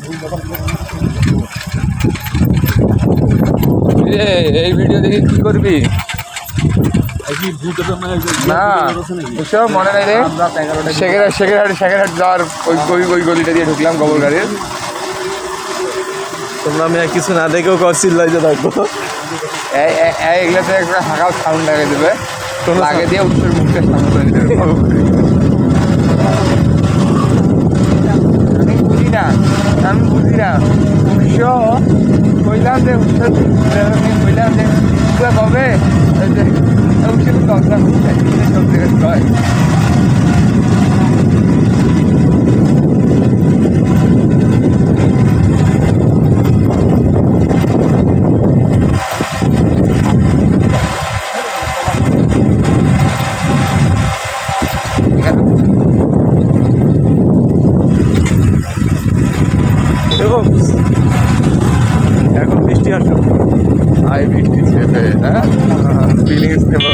এই ভিডিও দেখে কি করবি? না বুঝছো মনে নেই রে, সেকেন্ড যাওয়ার ওই গলিটা দিয়ে ঢুকলাম গোবর গাড়ির। তোমরা আমি কিছু না দেখেও করছিল থাকবো। এগুলোতে একটা হাঁকাও সাউন্ড লাগিয়ে দেবে, লাগিয়ে দিয়ে উত্তর মুখটা সামনে করে দেবে। আমি বুঝি না উৎস কইলাম যে উৎসব কইলাম যে কবে উৎসব দশটা সব জায়গায় হয়। এখন বৃষ্টি আসবে, বৃষ্টি ছেপে, হ্যাঁ ফিলিংস